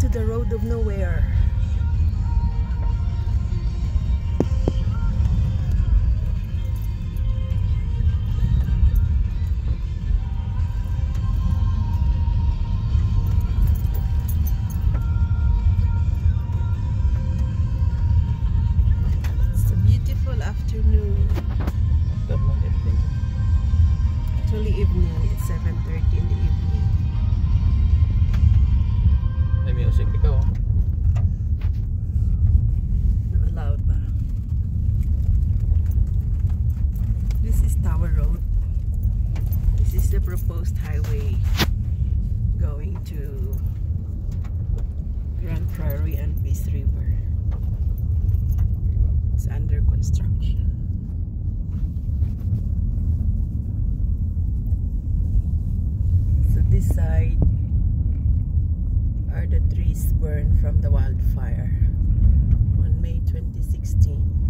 to the road of nowhere. It's a beautiful afternoon. Actually evening, it's 7:30 in the evening. May music ikaw. Not loud ba? This is Tower Road. This is the proposed highway going to Grand Prairie and Peace River. It's under construction. So this side are the trees burned from the wildfire on May 2016.